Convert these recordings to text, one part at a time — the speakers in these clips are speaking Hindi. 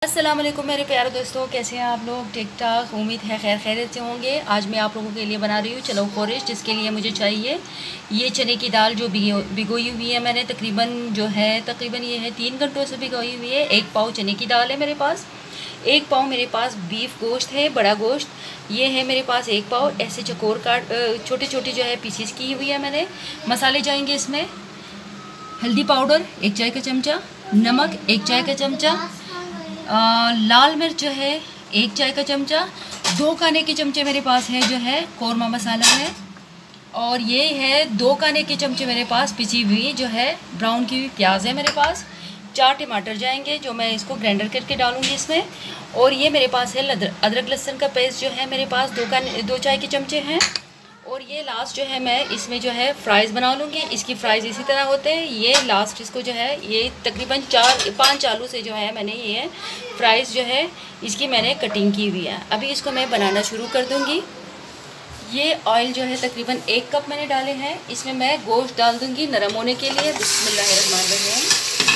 अस्सलाम वालेकुम मेरे प्यारे दोस्तों, कैसे हैं आप लोग? ठीक ठाक, उम्मीद है खैर खैरियत से होंगे। आज मैं आप लोगों के लिए बना रही हूँ चलो खोरिश, जिसके लिए मुझे चाहिए ये चने की दाल जो भिगोई हुई है मैंने तकरीबन ये है 3 घंटों से भिगोई हुई है। 1 पाव चने की दाल है मेरे पास, 1 पाव मेरे पास बीफ गोश्त है, बड़ा गोश्त ये है मेरे पास 1 पाव। ऐसे चकोर काट छोटे छोटे जो है पीसीस की हुई है मैंने। मसाले जाएंगे इसमें हल्दी पाउडर 1 चाय का चमचा, नमक 1 चाय का चमचा, लाल मिर्च जो है 1 चाय का चमचा, 2 खाने के चमचे मेरे पास है जो है कौरमा मसाला है, और ये है 2 खाने के चमचे मेरे पास पिसी हुई जो है ब्राउन की हुई प्याज है मेरे पास। 4 टमाटर जाएंगे जो मैं इसको ग्राइंडर करके डालूंगी इसमें। और ये मेरे पास है अदरक लहसुन का पेस्ट जो है मेरे पास 2 चाय के चमचे हैं। और ये लास्ट जो है मैं इसमें जो है फ्राइज़ बना लूँगी। इसकी फ्राइज़ इसी तरह होते हैं। ये लास्ट इसको जो है ये तकरीबन 4-5 आलू से जो है मैंने ये फ्राइज़ जो है इसकी मैंने कटिंग की हुई है। अभी इसको मैं बनाना शुरू कर दूँगी। ये ऑयल जो है तकरीबन 1 कप मैंने डाले हैं। इसमें मैं गोश्त डाल दूँगी नरम होने के लिए। बिस्मिल्लाहिर्रहमानिर्रहीम।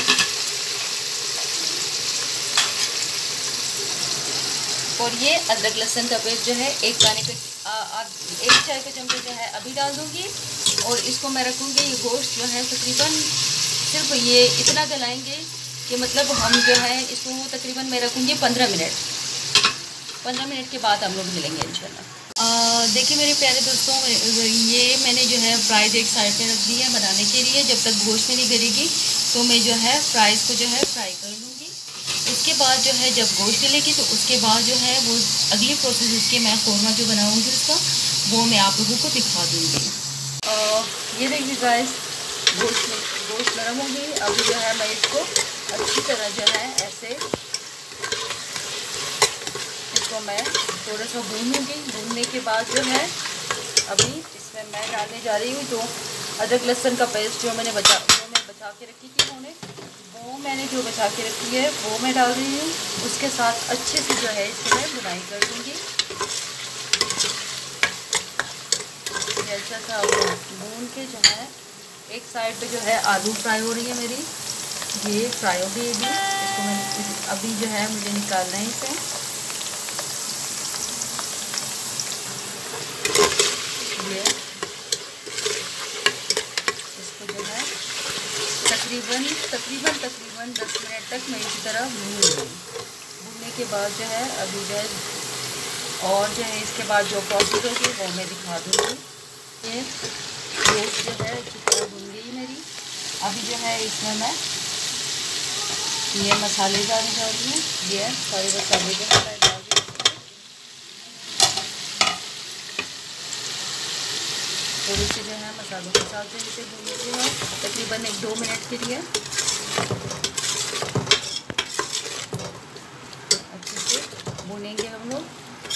और ये अदरक लहसुन का पेस्ट जो है 1 चाय का चमचा जो है अभी डाल दूँगी। और इसको मैं रखूँगी ये गोश्त जो है तकरीबन सिर्फ ये इतना गलाएंगे कि मतलब हम जो है इसको तकरीबन मैं रखूँगी 15 मिनट के बाद हम लोग मिलेंगे इंशाल्लाह। देखिए मेरे प्यारे दोस्तों, ये मैंने जो है फ्राइज़ एक साइड पे रख दी है बनाने के लिए। जब तक गोश्त में नहीं गलेगी तो मैं जो है फ्राइज़ को जो है फ्राई कर लूँगी। उसके बाद जो है जब गोश्त गलेगी तो उसके बाद जो है वो अगली प्रोसेस इसके मैं कौरमा जो बनाऊँगी उसका वो मैं आप लोगों को दिखा दूँगी। ये देखिए गाइस, गोश्त नरम हो गई। अभी जो है मैं इसको अच्छी तरह जो है ऐसे इसको मैं थोड़ा सा भूनूँगी। भूनने के बाद जो है अभी इसमें मैं डालने जा रही हूँ जो अदरक लहसुन का पेस्ट जो मैं बचा के रखी थी वो मैंने जो बचा के रखी है वो मैं डाल रही हूँ। उसके साथ अच्छे से जो है इसकी मैं बुनाई कर दूँगी। ऐसा सा भून के जो है एक साइड पे जो है आलू फ्राई हो रही है मेरी, ये फ्राई हो गई। इसको मैं अभी जो है मुझे निकालना है इसे। ये इसको जो है तकरीबन 10 मिनट तक मैं इसी तरह भून लूँगी। भूनने के बाद जो है अभी जो है और जो है इसके बाद जो प्रोसेस होगी वो मैं दिखा दूँगी। ये गोश्त जो है अच्छी तरह भून गई मेरी। अभी जो है इसमें मैं ये मसाले डालने जा रही हूँ। ये सारे मसाले जो है मैं डाल रही हूँ। थोड़ी सी जो है मसालों के साथ जो इसे भून लेती हूँ तकरीबन 1-2 मिनट के लिए। अच्छे से भूनेंगे हम लोग।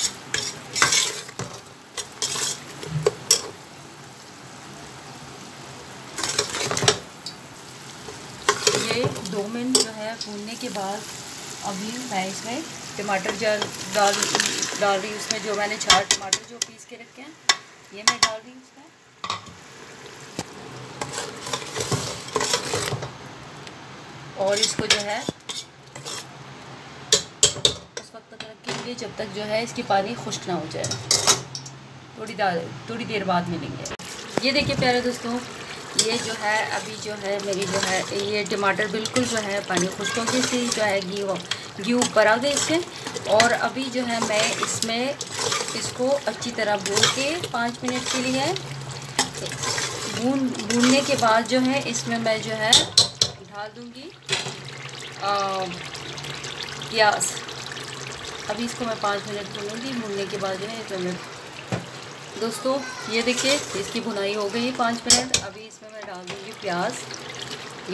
ये 2 मिनट जो है भूनने के बाद अभी मैं इसमें टमाटर डाल रही हूँ। उसमें जो मैंने 4 टमाटर जो पीस के रखे हैं ये मैं डाल रही हूँ उसमें। और इसको जो है उस वक्त तक रखेंगे जब तक जो है इसकी पानी खुश्क ना हो जाए। थोड़ी देर बाद मिलेंगे। ये देखिए प्यारे दोस्तों, ये जो है अभी जो है मेरी जो है ये टमाटर बिल्कुल जो है पानी खुश्क हो गई थी, जो है घी ऊपर आ गए इसके। और अभी जो है मैं इसमें इसको अच्छी तरह भून के 5 मिनट के लिए भूनने के बाद जो है इसमें मैं जो है डाल दूँगी प्याज। अभी इसको मैं 5 मिनट भूनूँगी। भूनने के बाद जो है तो मैं दोस्तों ये देखिए इसकी भुनाई हो गई 5 मिनट। अभी इसमें मैं डाल दूँगी प्याज। ये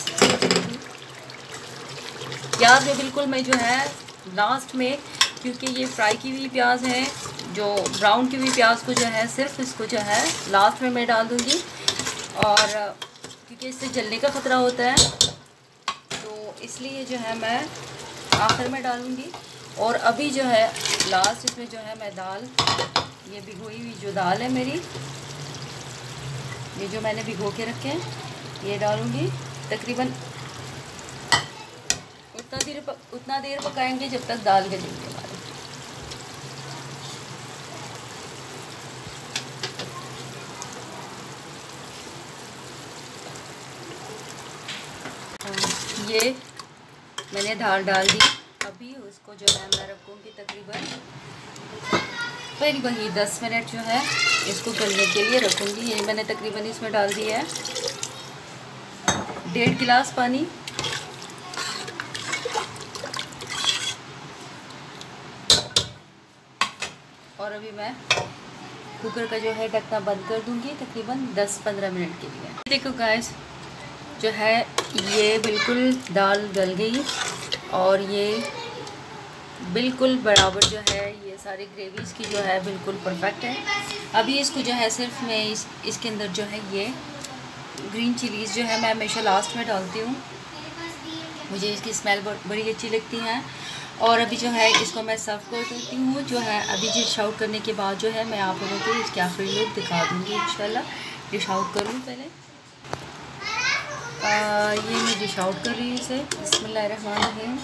प्याज में बिल्कुल मैं जो है लास्ट में, क्योंकि ये फ्राई की हुई प्याज है, जो ब्राउन की हुई प्याज को जो है सिर्फ इसको जो है लास्ट में मैं डाल दूँगी। और क्योंकि इससे जलने का ख़तरा होता है तो इसलिए जो है मैं आखिर में डालूँगी। और अभी जो है लास्ट इसमें जो है मैं दाल, ये भिगोई हुई जो दाल है मेरी, ये जो मैंने भिगो के रखे हैं ये डालूँगी। तकरीबन उतना देर उतना देर पकाएंगे जब तक दाल गलेगी हमारी। ये मैंने दाल डाल दी। अभी उसको जो है मैं रखूँगी तकरीबन फिर वही 10 मिनट जो है इसको गलने के लिए रखूँगी। ये मैंने तकरीबन इसमें डाल दिया है 1.5 गिलास पानी। और अभी मैं कुकर का जो है ढक्कन बंद कर दूँगी तकरीबन 10-15 मिनट के लिए। देखो गाइस जो है ये बिल्कुल दाल गल गई और ये बिल्कुल बराबर जो है ये सारी ग्रेवी इसकी जो है बिल्कुल परफेक्ट है। अभी इसको जो है सिर्फ मैं इसके अंदर जो है ये ग्रीन चिलीज़ जो है मैं हमेशा लास्ट में डालती हूँ, मुझे इसकी स्मेल बड़ी अच्छी लगती है। और अभी जो है इसको मैं सर्व कर देती हूँ। जो है अभी डिश आउट करने के बाद जो है मैं आप लोगों को इसके आखिरी लुक दिखा दूँगी इंशाल्लाह। डिश आउट करूँ पहले ये मैं डिश आउट कर रही हूँ इसे। बिस्मिल्लाहिर्रहमानिर्रहीम,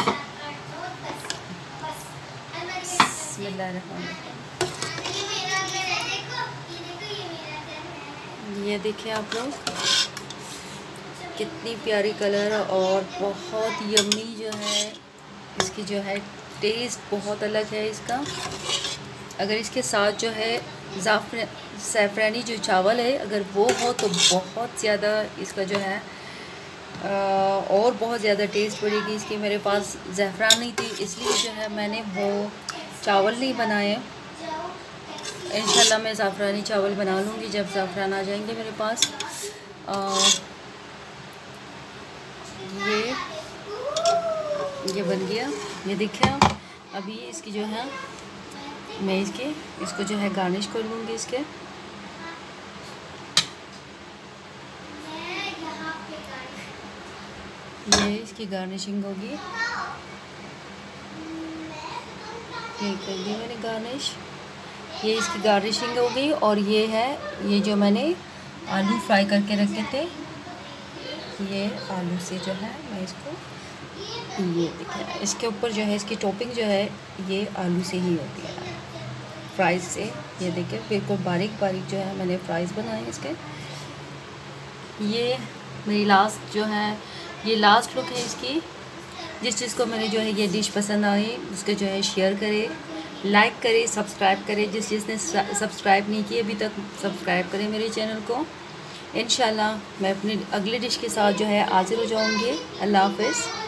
ये देखिए आप लोग कितनी प्यारी कलर और बहुत यम्मी जो है इसकी जो है टेस्ट बहुत अलग है इसका। अगर इसके साथ जो है ज़ैफ़रानी जो चावल है अगर वो हो तो बहुत ज़्यादा इसका जो है और बहुत ज़्यादा टेस्ट बढ़ेगी इसकी। मेरे पास ज़ैफ़रान नहीं थी इसलिए जो है मैंने वो चावल नहीं बनाए। इंशाल्लाह मैं ज़ाफ़रानी चावल बना लूँगी जब ज़ाफ़रान आ जाएंगे मेरे पास। ये बन गया, ये देखिए आप। अभी इसकी जो है मैं इसको जो है गार्निश कर लूँगी इसके। ये इसकी गार्निशिंग होगी, ये कर दी मैंने गार्निश। ये इसकी गार्निशिंग हो गई। और ये है ये जो मैंने आलू फ्राई करके रखे थे, ये आलू से जो है मैं इसको ये देखिए इसके ऊपर जो है इसकी टॉपिंग जो है ये आलू से ही होती है, फ्राइज़ से। ये देखिए बिल्कुल बारीक बारीक जो है मैंने फ्राइज़ बनाए इसके। ये मेरी लास्ट जो है ये लास्ट लुक है इसकी। जिस चीज़ को मैंने जो है ये डिश पसंद आई उसको जो है शेयर करें, लाइक करें, सब्सक्राइब करें। जिसने सब्सक्राइब नहीं किया अभी तक सब्सक्राइब करें मेरे चैनल को। इंशाल्लाह मैं अपनी अगली डिश के साथ जो है हाज़िर हो जाऊँगी। अल्लाह हाफ़िज़।